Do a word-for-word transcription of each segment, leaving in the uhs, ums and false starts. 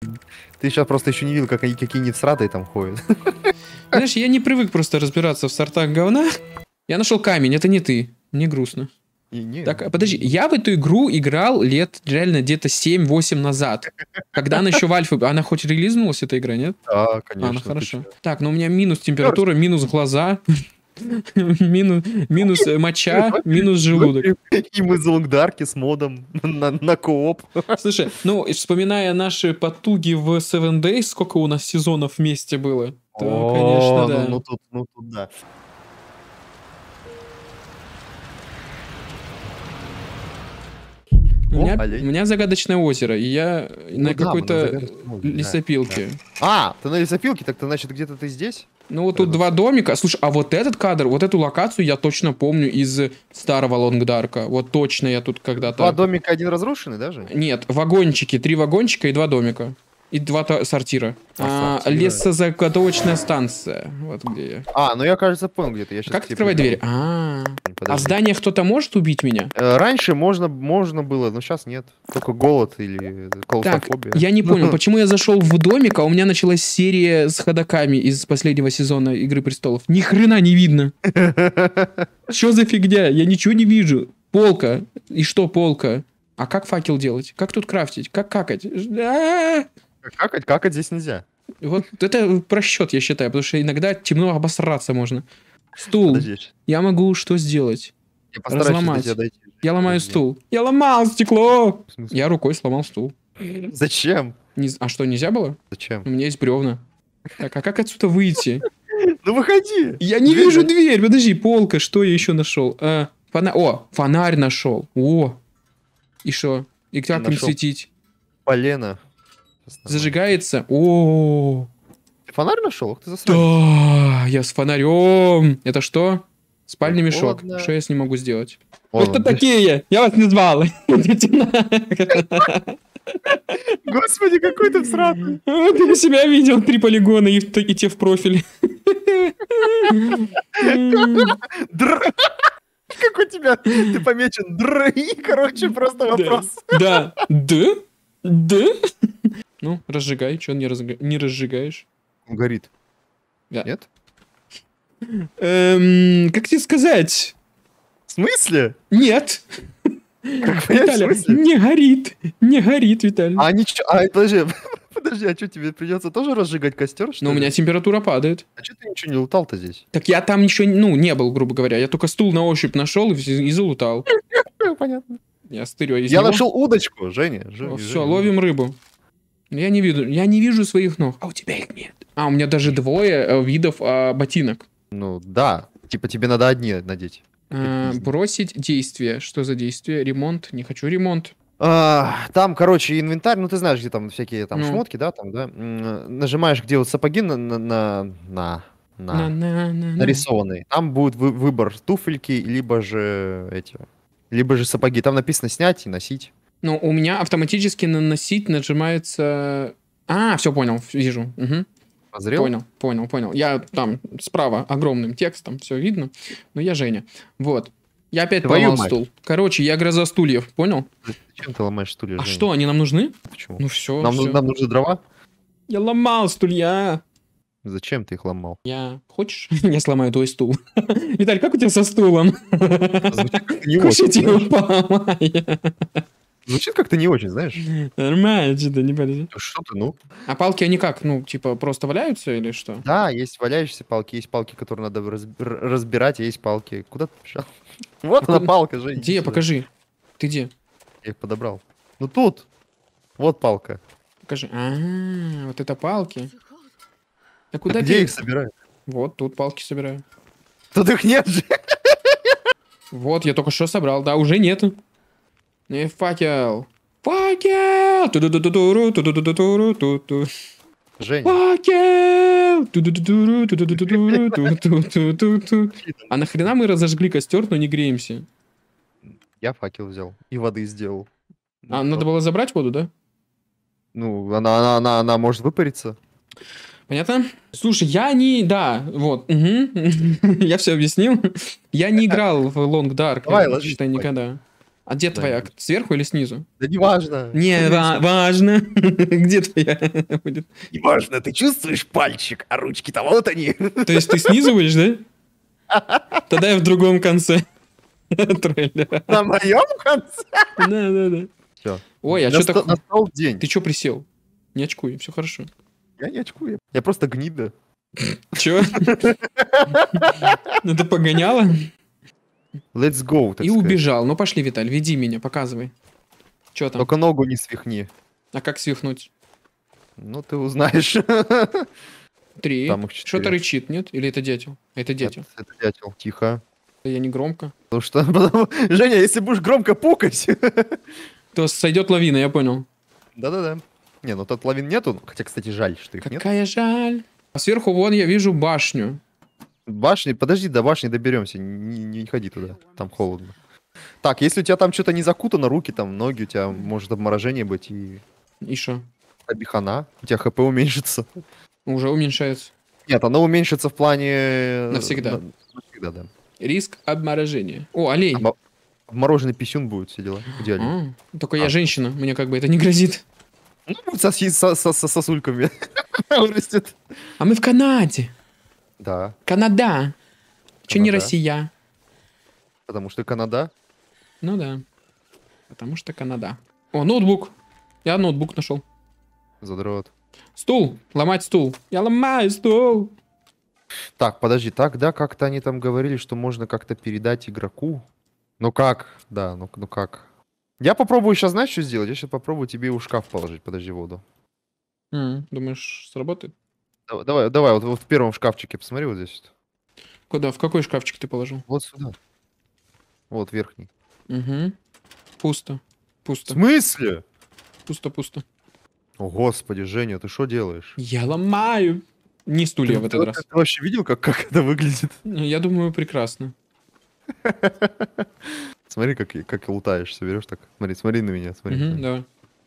Ты сейчас просто еще не видел, как они какие-нибудь всратые там ходят. Знаешь, я не привык просто разбираться в сортах говна. Я нашел камень, это не ты. Мне грустно. И не, Так, а подожди, я в эту игру играл лет реально где-то семь-восемь назад. Когда она еще в альфе... Она хоть релизнулась, эта игра, нет? Да, конечно. А, ну ты хорошо. чё. Так, ну у меня минус температура, минус глаза, минус, минус э, моча, минус желудок. И мы за лонгдарки с модом на, на кооп. Слушай, ну, и вспоминая наши потуги в Seven Days, сколько у нас сезонов вместе было, то, О, конечно, ну, да. ну тут, ну тут да. У О, меня, олень. у меня загадочное озеро, и я Ну на да, какой-то мы на загадочном озере, да, лесопилке. А, ты на лесопилке, так ты, значит, где-то ты здесь? Ну вот тут Рядом. два домика. Слушай, а вот этот кадр, вот эту локацию я точно помню из старого Лонгдарка. Вот точно я тут когда-то... Два домика, один разрушенный даже? Нет, вагончики, три вагончика и два домика. И два то- сортира. А, А, сортира. лесозаготовочная станция. Вот где я. А, ну я, кажется, понял где-то. Я щас Как тебе открывать придумал. дверь? А, а в Подожди. зданиях кто-то может убить меня? Э, Раньше можно, можно было, но сейчас нет. Только голод или Так, клаустрофобия. я не понял, почему я зашел в домик, а у меня началась серия с ходоками из последнего сезона Игры Престолов. Ни хрена не видно. Что за фигня? Я ничего не вижу. Полка. И что полка? А как факел делать? Как тут крафтить? Как какать? А-а-а! Какать, какать здесь нельзя. Вот это просчет, я считаю, потому что иногда темно обосраться можно. Стул. Подожди, я щас- Я могу что сделать? я постараюсь до Разломать. тебя дойти. Я ломаю Подожди. стул. Я ломал стекло. В смысле? Я рукой сломал стул. Зачем? Не з- А что, нельзя было? Зачем? У меня есть бревна. Так, а как отсюда выйти? Ну выходи! Я не Дверь вижу дай. дверь. Подожди, полка, что я еще нашел? А, фона- О, фонарь нашел. О. И что? И как им Нашел. светить? Полено. Зажигается? О. Ты фонарь нашел? Ух ты засранец. Да, я с фонарем. Это что? Спальный Ой, мешок. холодно. Что я с ним могу сделать? Вон Вы кто он, да. такие? Я вас не звал. Идите нахер. Господи, какой ты всратый. А, Ты у себя видел три полигона и, и те в профиль. Др. Как у тебя? Ты помечен др. И, короче, просто вопрос. Да. Да? Да? Ну, разжигай. Чего не, разжига- не разжигаешь? Он горит. Да. Нет? Эм, как тебе сказать? В смысле? Нет. Как понять, в Виталя, смысле? не горит. Не горит, Виталий. А ничего. А, подожди. Подожди, а что, тебе придется тоже разжигать костер, что Но у ли? меня температура падает. А что ты ничего не лутал-то здесь? Так я там ничего, ну, не был, грубо говоря. Я только стул на ощупь нашел и, вз- и залутал. Понятно. Я стырю. а из Я него- нашел удочку, Женя. Женя, Все, Женя. ловим рыбу. Я не вижу, я не вижу своих ног. А у тебя их нет. А, у меня даже двое э, видов а, ботинок. Ну, да. Типа тебе надо одни надеть. А, пиздец. бросить действие. Что за действие? Ремонт. Не хочу ремонт. А, там, короче, инвентарь, ну ты знаешь, где там всякие там Ну. шмотки, да, там, да. М, Нажимаешь, где вот сапоги на, на, на, на, на- На-на-на-на. нарисованные. Там будет вы- выбор туфельки, либо же эти, либо же сапоги. Там написано снять и носить. Ну, у меня автоматически наносить нажимается... А, все понял, вижу. Мгм. Позрел? Понял, понял, понял. Я там справа огромным текстом, все видно. Но я Женя. Вот. Я опять Твою поломал мать. стул. Короче, я гроза стульев, понял? Зачем ты ломаешь стулья, А Женя? что, они нам нужны? Почему? Ну все, нам, ну- нам нужны дрова? Я ломал стулья. Зачем ты их ломал? Я... Хочешь? Я сломаю твой стул. Виталь, как у тебя со стулом? Звучит как-то не очень, Кушайте его знаешь. поломай. Звучит как-то не очень, знаешь. Нормально, что-то не полезно. Что ты, ну? А палки, они как? Ну, типа, просто валяются или что? Да, есть валяющиеся палки, есть палки, которые надо раз- р- разбирать, а есть палки. Куда ты пошел? Вот А она куда? палка, Жень. Где? иди сюда. Покажи. Ты где? Я их подобрал. Ну тут. Вот палка. Покажи. А, вот это палки. А А куда где ты- их собирают? Вот, тут палки собираю. Тут их нет же. Вот, я только что собрал. Да, уже нету. И факел. Факел! Ту-ду-ду-ду-ду-ру, ту-ду-ду-ду-ру-ту-ту. Женя. Факел! Ту-ду-ду-ду-ру, ту-ду-ду-ду-ру, ту-ту-ту-ту-ту. А нахрена мы разожгли костер, но не греемся? Я факел взял. И воды сделал. А, Ну, надо что? было забрать воду, да? Ну, она, она, она, она может выпариться. Понятно? Слушай, я не... Да, вот. Мгм. Я все объяснил. Я не играл в Long Dark. Давай, э, ложись считай, спать. никогда. А где Да, твоя? не- Сверху или снизу? Да неважно. Не, ва- важно. Где твоя будет? Неважно, ты чувствуешь пальчик, а ручки-то вот они. То есть ты снизу будешь, да? Тогда я в другом конце трейлера. На моем конце. Да, да, да. Все. Ой, а что так... Настал день. Ты что присел? Не очкуй, все хорошо. Я не очкую. Я просто гнида. Че? Ну ты погоняла? Let's go, так И сказать. убежал. Ну пошли, Виталь, веди меня, показывай. Че там? Только ногу не свихни. А как свихнуть? Ну, ты узнаешь. Три. Там их четыре. Что-то рычит, нет? Или это дятел? Это Нет, дятел. это дятел. Тихо. Я не громко. Потому что, потому- Женя, если будешь громко пукать... То сойдет лавина, я понял. Да-да-да. Не, ну тут лавин нету. Хотя, кстати, жаль, что их нет. Какая жаль. А сверху вон я вижу башню. Башни, подожди, до башни доберемся. Не, не ходи туда, там холодно. Так, если у тебя там что-то не закутано, руки, там, ноги, у тебя может обморожение быть и И что? обихана. У тебя хп уменьшится. Уже уменьшается. Нет, оно уменьшится в плане... э, Навсегда. на- Навсегда, да. Риск обморожения. О, олень. Обо- Обмороженный писюн будет, все дела. Идеально. А, только я А. женщина, мне как бы это не грозит. Ну, будет со, со, со- со сосульками вырастет. А мы в Канаде. Да, Канада. Че не Канада. Россия? потому что Канада. Ну да. Потому что Канада. О, ноутбук. Я ноутбук нашел. Задрот. Стул. Ломать стул. Я ломаю стул. Так, подожди, так, да, как-то они там говорили, что можно как-то передать игроку. Ну как? Да, ну, ну как? Я попробую сейчас, знаешь, что сделать? Я сейчас попробую тебе в шкаф положить, подожди, воду. М, Думаешь, сработает? Давай, давай, давай, вот, вот в первом шкафчике, посмотри вот здесь. вот. Куда? В какой шкафчик ты положил? Вот сюда. Вот верхний. Угу. Пусто. В Пусто. смысле? Пусто, пусто. О, господи, Женя, ты что делаешь? Я ломаю. Не стулья Ты, в этот ты- раз. ты вообще видел, как, как это выглядит? Я думаю, прекрасно. Смотри, как, и- как и лутаешься, берешь так. Смотри, смотри на меня, смотри. Мгм, давай.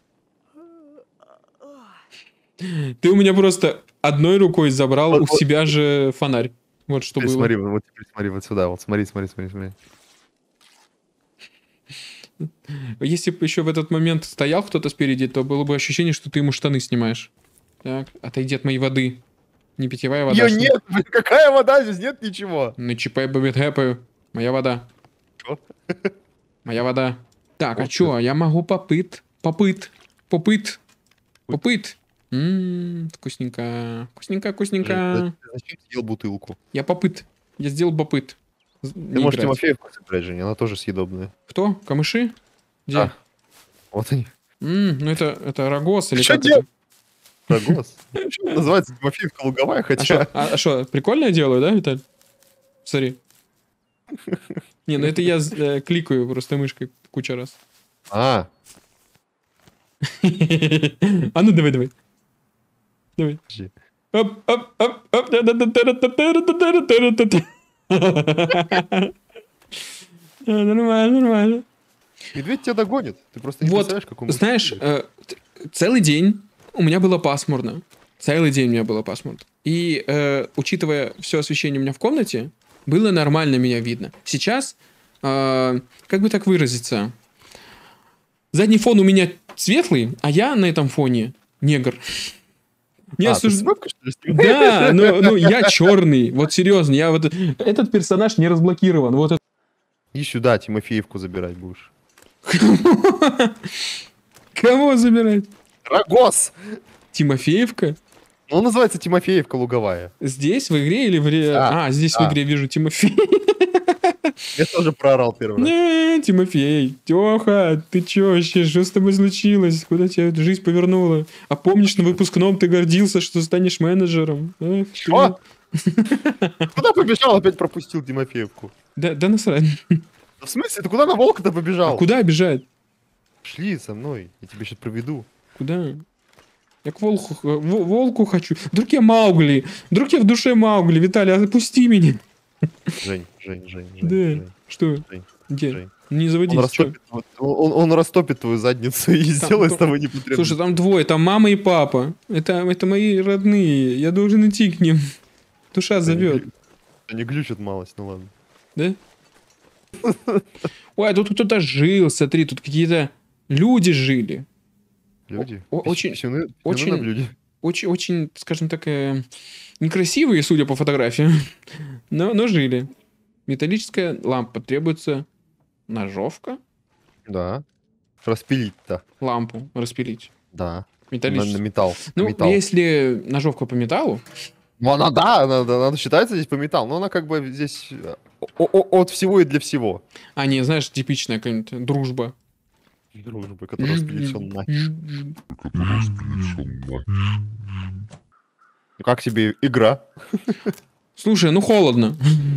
Ты у меня просто одной рукой забрал Вот, у вот. себя же фонарь. Вот что Теперь было. смотри, вот теперь смотри вот сюда, вот смотри, смотри, смотри, смотри. Если бы еще в этот момент стоял кто-то спереди, то было бы ощущение, что ты ему штаны снимаешь. Так, отойди от моей воды. Не питьевая вода. Ее что ли? нет, блин, какая вода, здесь нет ничего. Ну, чипай, бабит, хэпаю. Моя вода. Чё? Моя вода. Так, а Ох чё? Я могу попыт. Попыт. Попыт. Попыт. Ммм, вкусненько. Вкусненько, Жень, вкусненько. ты зачем съел бутылку? Я попыт. Я сделал попыт. З- Ты не можешь играть. Тимофеевку собирать, Женя, она тоже съедобная. Кто? Камыши? Где? Да. Вот они. М, ну это, это рогоз или Чё как делать? это? Прогоз. Почему называется Тимофеевка луговая, А хотя... что, а что, прикольно я делаю, да, Виталь? Смотри. Не, ну это я э, кликаю просто мышкой куча раз. А, А ну давай, давай. Давай. подожди. Оп, оп, оп, оп. Да-да-да-да-да-да-да-да-да-да. А, Нормально, нормально. Медведь тебя догонит. Ты просто не Вот, представляешь, как он... знаешь, э, т- целый день у меня было пасмурно. Целый день у меня было пасмурно. И э, учитывая все освещение у меня в комнате, было нормально меня видно. Сейчас, э, как бы так выразиться, задний фон у меня светлый, а я на этом фоне негр. Не А, ты осуж- с вебкой, что ли, снимаешь? Да, но, ну я черный. Вот серьезно, я вот этот персонаж не разблокирован. Вот это. И сюда Тимофеевку забирать будешь. Кого забирать? Рогоз! Тимофеевка? Ну, он называется Тимофеевка луговая. Здесь, в игре или в ре... Да, А, здесь в да. игре вижу Тимофей. Я тоже проорал первый раз. Не, Тимофей. Тёха, ты чё вообще? Что с тобой случилось? Куда тебя жизнь повернула? А помнишь, на выпускном ты гордился, что станешь менеджером? Эх, ты. Что? Куда побежал? Опять пропустил Тимофеевку. Да, да насрать. Да в смысле? Ты куда на волка-то побежал? А куда бежать? Шли со мной. Я тебе сейчас проведу. Куда? Я к волку, х- во- волку хочу. Вдруг я Маугли. Вдруг я в душе Маугли. Виталий, отпусти меня. Жень, Жень, Жень, Жень. Да. Жень, Что? Жень, Где? Жень. Не Он заводись. чё? растопит, он, он- он растопит твою задницу и сделает с там- тобой непотребность. Слушай, там двое, там мама и папа. Это, это мои родные. Я должен идти к ним. Душа зовет. Они глючат малость, ну ладно. Да? Ой, а тут кто-то жил, смотри, тут какие-то люди жили. Люди. О- Пис- очень- писюны- писюны очень- на блюде. Очень, очень, скажем так, э, некрасивые, судя по фотографиям, но, но жили. Металлическая лампа. Требуется ножовка. Да. Распилить-то. Лампу распилить. Да. На, на Металлическую. металл. Ну, металл. если ножовка по металлу, Ну, она, да, она, она, она считается здесь по металлу, но она как бы здесь э, о- о- от всего и для всего. а не, знаешь, типичная какая-нибудь дружба. Дружба, которая распилит всё нахер. Ну, как тебе игра? Слушай, ну холодно.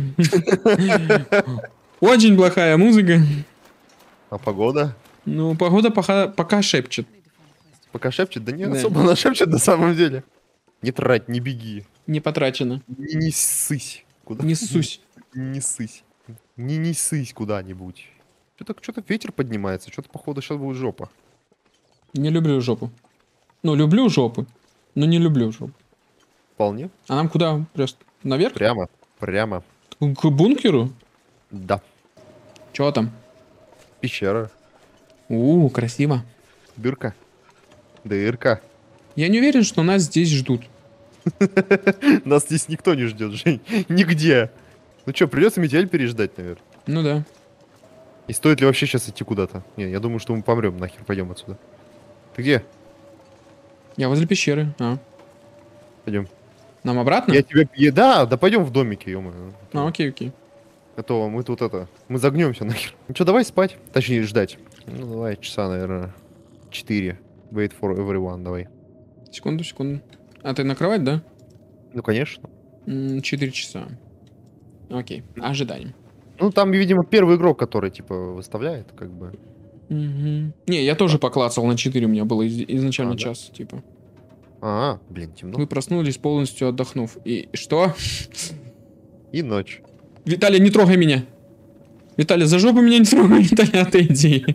Очень плохая музыка. А погода? Ну, погода пока, пока шепчет. Пока шепчет? Да не Да. особо она шепчет на самом деле. Не трать, не беги. Не потрачено. Не, не ссысь. Куда? Не ссусь. Не ссысь. Не не ссысь куда-нибудь. Что-то что-то ветер поднимается. Что-то, походу, сейчас будет жопа. Не люблю жопу. Ну, люблю жопы, но не люблю жопу. Вполне. А нам куда? Просто наверх? Прямо. Прямо. К к бункеру? Да. Чё там? Пещера. У, красиво. Дырка. Дырка. Я не уверен, что нас здесь ждут. Нас здесь никто не ждет, Жень. Нигде. Ну что, придется метель переждать, наверное. Ну да. И стоит ли вообще сейчас идти куда-то? Не, я думаю, что мы помрем, нахер пойдем отсюда. Ты где? Я возле пещеры. А. Пойдем. Нам обратно? Я тебе... е- Да, да пойдем в домике, ё А, окей, окей. А то мы тут это... Мы загнемся нахер. Ну что, давай спать. Точнее, ждать. Ну давай, часа, наверное, четыре. Wait for everyone, давай. Секунду, секунду. А ты на кровать, да? Ну, конечно. М, Четыре часа. Окей, ожидаем. Ну, там, видимо, первый игрок, который, типа, выставляет, как бы. Мгм. Не, я тоже поклацал на четыре, у меня было из- изначально А, да? час, типа. А, блин, темно. Вы проснулись полностью отдохнув. И что? И ночь. Виталий, не трогай меня. Виталий, за жопу меня не трогай, Виталий, отойди.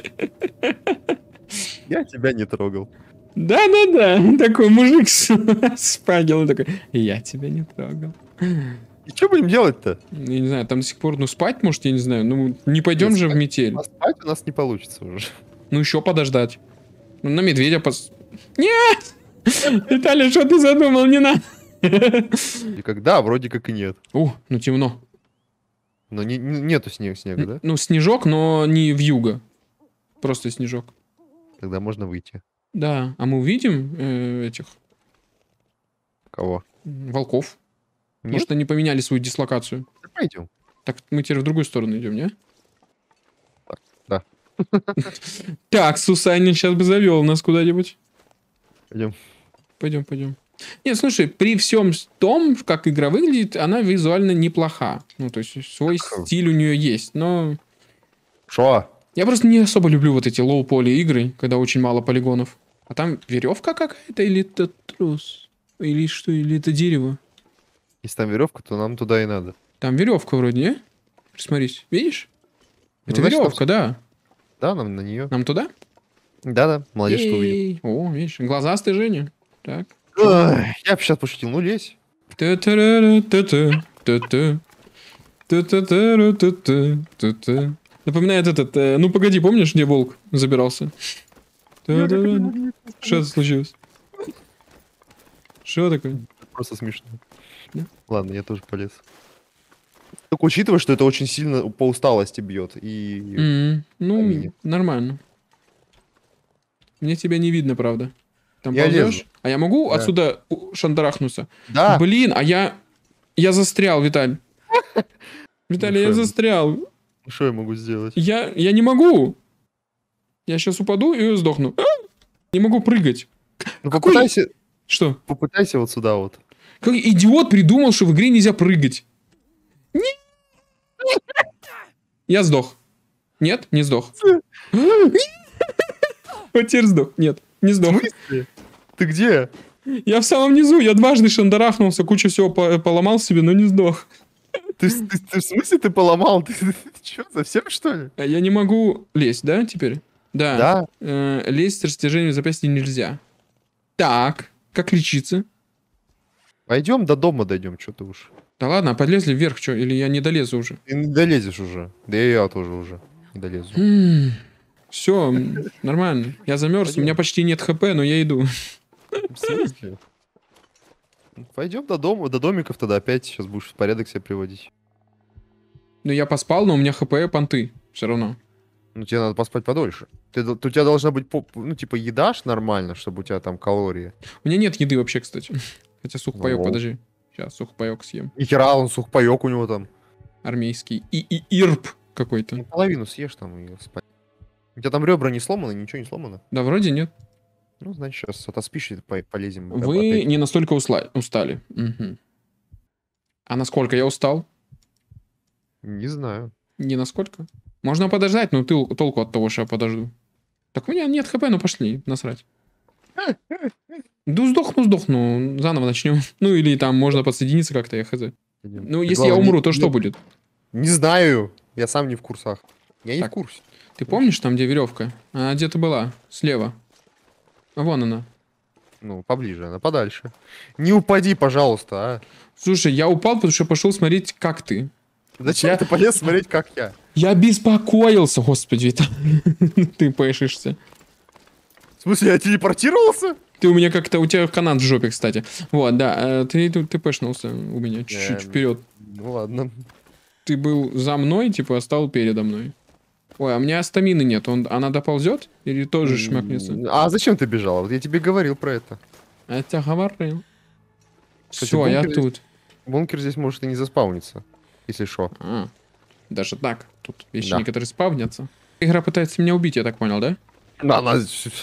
Я тебя не трогал. Да-да-да, такой мужик с с факелом такой, я тебя не трогал. И что будем делать-то? Я не знаю, там до сих пор, ну, спать, может, я не знаю, ну, не пойдем Нет, же в спать- метель. А спать у нас не получится уже. Ну, еще подождать. Ну, на медведя пос... Нет! Виталий, что ты задумал? Не надо. И когда? Вроде как и нет. О, ну темно. Но не, не- нету снег, снега, да? Ну, снежок, но не вьюга. Просто снежок. Тогда можно выйти. Да, а мы увидим э, этих Кого? м, волков. Нет? Может, они поменяли свою дислокацию. Да пойдем. Так мы теперь в другую сторону идем, не? Да. Так, Сусанин сейчас бы завел нас куда-нибудь. Пойдем. Пойдем, пойдем. Нет, слушай, при всем том, как игра выглядит, она визуально неплоха. Ну, то есть свой Так. стиль у нее есть, но... Шо? Я просто не особо люблю вот эти лоу-поли игры, когда очень мало полигонов. А там веревка какая-то или это трос? Или что, или это дерево? Если там веревка, то нам туда и надо. Там веревка вроде, не? Присмотрись, видишь? Ну, Это значит, веревка, да. Да, нам на нее. Нам туда? Да-да, молодец, что увидел. Эй, о, видишь, глазастый Женя. Так. Ой, я бы сейчас пошутил, ну лезь. Та-та-ра-ра-та-та, та-та. Та-та-та-ра-та-та, та-та. Напоминает этот, э, ну погоди, помнишь, где волк забирался? Та-та-ра. Что случилось? Что такое? Просто смешно. Да? Ладно, я тоже полез. Только учитывая, что это очень сильно по усталости бьет. И М, Ну, Амине. нормально. Мне тебя не видно, правда. Там Я ползешь? лезу. А я могу Да. отсюда у- шандарахнуться? да, Блин, а я... Я застрял, Виталь. Виталий, я что я- застрял. что я могу сделать? Я, я не могу. Я сейчас упаду и сдохну. А! Не могу прыгать. Ну Какой- попытайся, Что? попытайся вот сюда вот. Как идиот придумал, что в игре нельзя прыгать. Нет. Я сдох. Нет, не сдох. Вот теперь сдох. Нет, не сдох. Ты где? Я в самом низу, я дважды шандарахнулся, кучу всего по- поломал себе, но не сдох. Ты, ты- ты в смысле ты поломал? Ты, ты, что, совсем что ли? А я не могу лезть, да, теперь? Да. Да. Э, лезть с растяжением запястья нельзя. Так, как лечиться? Пойдем до дома дойдем, что ты уж. Да ладно, а подлезли вверх, что? Или я не долезу уже? Ты не долезешь уже. Да и я тоже уже не долезу. Все, нормально. Я замерз, у Пойдем. меня почти нет хп, но я иду. В смысле? Пойдем до дома, до домиков тогда опять. Сейчас будешь в порядок себя приводить. Ну, я поспал, но у меня хп понты. Все равно. Ну, тебе надо поспать подольше. Ты, д- у тебя должна быть, поп- ну, типа, едашь нормально, чтобы у тебя там калории. У меня нет еды вообще, кстати. Хотя сухпайок, Ну. подожди. Сейчас сухпайок съем. И хера, он сухпайок у него там. Армейский. И, и ирп какой-то. Ну, половину съешь там и спать. У тебя там ребра не сломаны, ничего не сломано. Да, вроде нет. Ну, значит, сейчас отоспишь и по- полезем. Вы опять. не настолько усла- устали. Мгм. А насколько я устал? Не знаю. Не насколько? Можно подождать, но ты толку от того, что я подожду. Так у меня нет хп, ну пошли, насрать. Да сдохну, сдохну, заново начнем. Ну или там можно подсоединиться как-то, я хз. Идем. Ну Ты, если я главное, умру, не- то что не- будет? Не знаю. Я сам не в курсах. Я не Так. в курсе. Ты помнишь там, где веревка? Она где-то была, слева. А вон она. Ну, поближе, она подальше. Не упади, пожалуйста, а. Слушай, я упал, потому что пошел смотреть, как ты. Зачем Я- ты полез смотреть, как я? Я беспокоился, господи, это- ты пышешься. В смысле, я телепортировался? Ты у меня как-то, у тебя канат в жопе, кстати. Вот, да, э, ты, ты, ты пышнулся у меня чуть-чуть Эм. вперед. Ну ладно. Ты был за мной, типа, а стал передо мной. Ой, а у меня стамины нет, он, она доползет или тоже шмякнется? А зачем ты бежала? Вот я тебе говорил про это. А я тебе говорил. Кстати, Все, я бункер тут. Бункер здесь может и не заспауниться. Если что. А, даже так. Тут вещи Да. некоторые спавнятся. Игра пытается меня убить, я так понял, да? Да, она...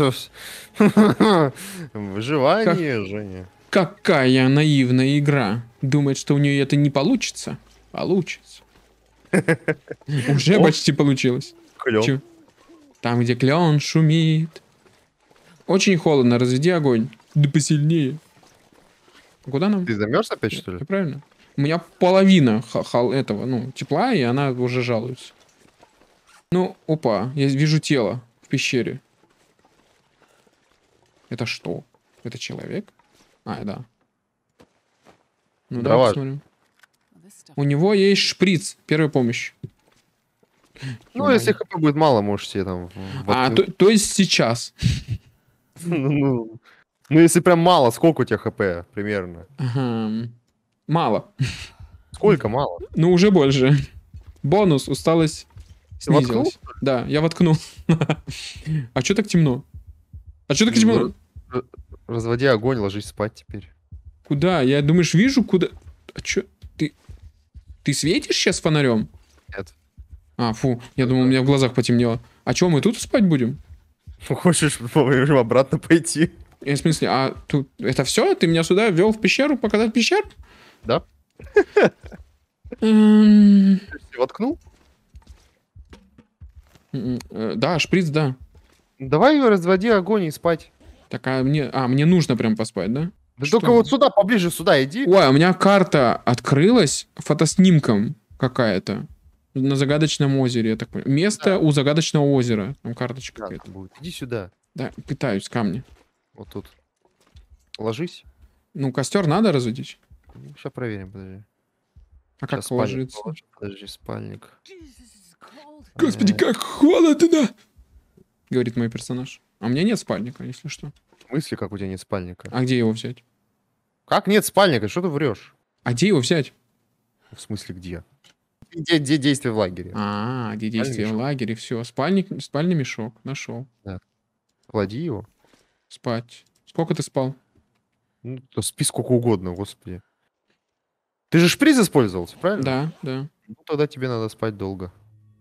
Выживание, Женя. Какая наивная игра. Думает, что у нее это не получится? Получится. Уже О. почти получилось. Клёв. Чё? Там, где клен шумит. Очень холодно, разведи огонь. Да посильнее. Куда нам? Ты замерз опять, что ли? Я правильно? У меня половина ха- хал- этого, ну, тепла, и она уже жалуется. Ну, опа, я вижу тело в пещере. Это что? Это человек? А, да. Ну, давай Дрова. посмотрим. У него есть шприц, первая помощь. Ну, если хп будет мало, можешь себе там... в- А, воткнуть. то, то есть сейчас. Ну, ну, ну, если прям мало, сколько у тебя хп примерно? Ага. Мало. Сколько мало? Ну, уже больше. Бонус, усталость Ты воткнул? снизилась. Да, я воткнул. А что так темно? А что так темно? Разводи огонь, ложись спать теперь. Куда? Я, думаешь, вижу, куда... А чё? Ты... Ты светишь сейчас фонарем? Нет. А, фу, я думал, у меня в глазах потемнело. А чё, мы тут спать будем? Хочешь можем обратно пойти? Я, в смысле, а тут... Это все? Ты меня сюда ввел в пещеру, показать пещеру? Да. Эм, Ты воткнул? м, э, Да, шприц, да. Давай разводи огонь и спать. Так, а мне... А, мне нужно прям поспать, да? Да Что? только вот сюда, поближе сюда иди. Ой, у меня карта открылась фотоснимком какая-то. На загадочном озере, я так понимаю. Место Да. у загадочного озера. Там карточка Да, какая-то. будет. Иди сюда. Да, пытаюсь, камни. Вот тут. Ложись. Ну, костер надо разводить? Сейчас проверим, подожди. А как Щас спальник ложиться? положу. Подожди, спальник. Господи, Э, как холодно! Говорит мой персонаж. А у меня нет спальника, если что. В смысле, как у тебя нет спальника? А где его взять? Как нет спальника? Что ты врешь? А где его взять? В смысле, где? Где, где действие в лагере? А, где Спальный действие в мешок. лагере, все. Спальник, спальный мешок, нашел. Клади его. Спать. Сколько ты спал? Ну, то спи сколько угодно, господи. Ты же шприц использовался, правильно? Да, да. Ну, тогда тебе надо спать долго.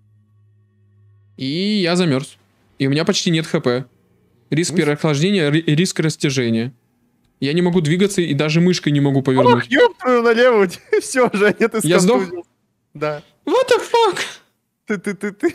И я замерз. И у меня почти нет хп. Риск Ну, переохлаждения, ри- риск растяжения. Я не могу двигаться и даже мышкой не могу повернуть. Ох, ёб твою налево, все, Женя, ты Я сдох? сконтузил. Да. What the fuck? Ты, ты, ты, ты.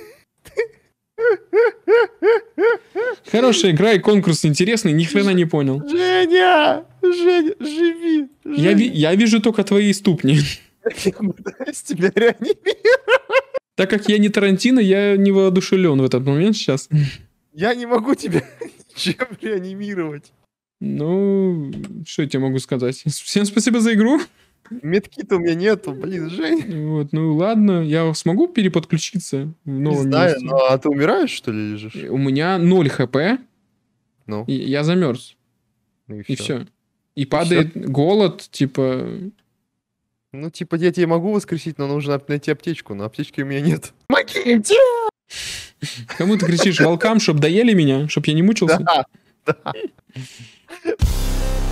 Хорошая игра и конкурс интересный, ни хрена не понял. Женя! Женя, живи! Я, ви- я вижу только твои ступни. Я пытаюсь тебя реанимировать. Так как я не Тарантино, я не воодушевлен в этот момент сейчас. Я не могу тебя ничем реанимировать. Ну, что я тебе могу сказать? Всем спасибо за игру. Медки-то у меня нету, блин, Жень. Вот, ну ладно, я смогу переподключиться в Не новом знаю, месте? ну а ты умираешь, что ли, лежишь? У меня ноль хп, Ну, и я замерз, ну и и все. все. И падает голод, типа... Ну, типа, я тебя могу воскресить, но нужно найти аптечку, но аптечки у меня нет. Помогите! Кому ты кричишь? Волкам, чтоб доели меня? Чтоб я не мучился? Да, да.